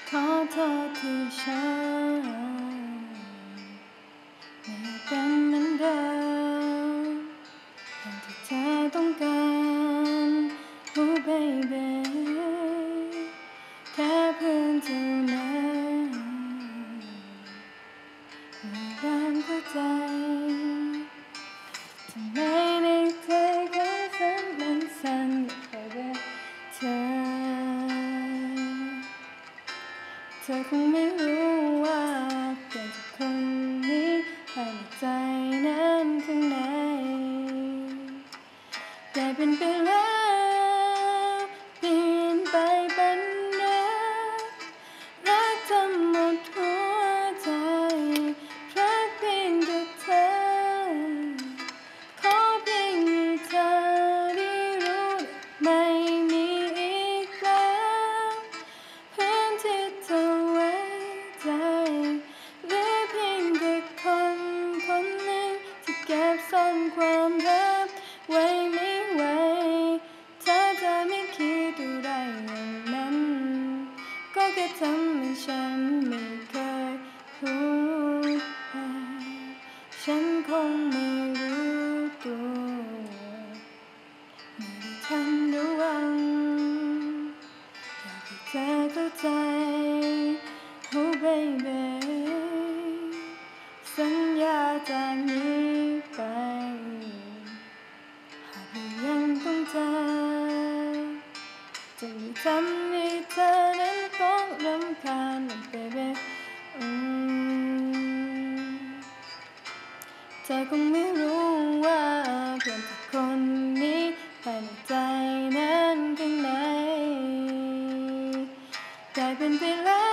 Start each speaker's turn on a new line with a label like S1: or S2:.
S1: ขอโทษที่ฉันไม่เป็นเหมือนเดิมอย่างที่เธอต้องการoh baby แค่เพื่อนเท่านั้นไม่ยอมเข้าใจทำไมในใจของฉันมันสั่นเพราะว่าเธอคงไม่รู้ว่าเปลี่ยนจากคนนี้ภายในใจนั้นข้างในแต่เป็นไปแล้วเปลี่ยนไปเป็นรักเธอหมดหัวใจรักเพียงแต่เธอขอเพียงให้เธอได้รู้ไม่มีอีกแล้วเพื่อนที่เธอไว้ใจเหลือเพียงแต่คนคนหนึ่งที่เก็บซ่อนความรักไว้ไม่ไหวเธอจะไม่คิดอะไรอย่างนั้นก็แค่ทำให้ฉันไม่เคยพูดไปฉันคงไม่รู้ตัวไม่ได้ทันระวังอยากให้เธอเข้าใจoh baby สัญญาจากนี้ไปหากยังต้องเจอจะไม่ทำให้เธอนั้นต้องรำคาญ baby เธอคงไม่รู้ว่าเพียงแต่คนนี้ภายในใจนั้นข้างในแต่เป็นไปแล้ว